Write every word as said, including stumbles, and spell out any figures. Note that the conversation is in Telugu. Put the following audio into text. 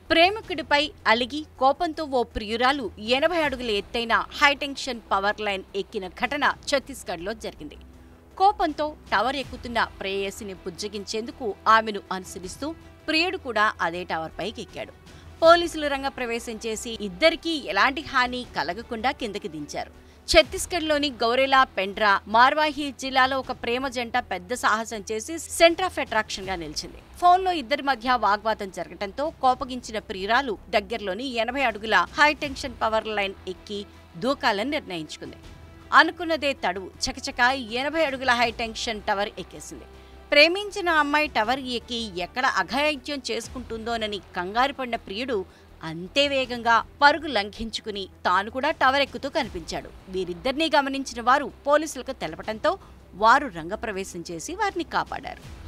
ప్రేమికుడిపై అలిగి కోపంతో ఓ ప్రియురాలు ఎనభై అడుగుల ఎత్తైన హైటెన్షన్ పవర్ లైన్ ఎక్కిన ఘటన ఛత్తీస్గఢ్లో జరిగింది. కోపంతో టవర్ ఎక్కుతున్న ప్రేయసిని బుజ్జగించేందుకు ఆమెను అనుసరిస్తూ ప్రియుడు కూడా అదే టవర్ పైకి ఎక్కాడు. పోలీసులు రంగప్రవేశం చేసి ఇద్దరికీ ఎలాంటి హాని కలగకుండా కిందకి దించారు. ఛత్తీస్గఢ్లోని గౌరేలా పెండ్రా మార్వాహి జిల్లాలో ఒక ప్రేమ జంట పెద్ద సాహసం చేసి సెంటర్ ఆఫ్ అట్రాక్షన్ గా నిలిచింది. ఫోన్లో ఇద్దరి మధ్య వాగ్వాదం జరగడంతో కోపగించిన ప్రియురాలు దగ్గరలోని ఎనభై అడుగుల హైటెన్షన్ పవర్ లైన్ ఎక్కి దూకాలని నిర్ణయించుకుంది. అనుకున్నదే తడువు చకచక ఎనభై అడుగుల హైటెన్షన్ టవర్ ఎక్కేసింది. ప్రేమించిన అమ్మాయి టవర్ ఎక్కి ఎక్కడ అఘాయిత్యం చేసుకుంటుందోనని కంగారు పడిన ప్రియుడు అంతే వేగంగా పరుగు లంఘించుకుని తాను కూడా టవర్ ఎక్కుతూ కనిపించాడు. వీరిద్దరినీ గమనించిన వారు పోలీసులకు తెలపడంతో వారు రంగప్రవేశం చేసి వారిని కాపాడారు.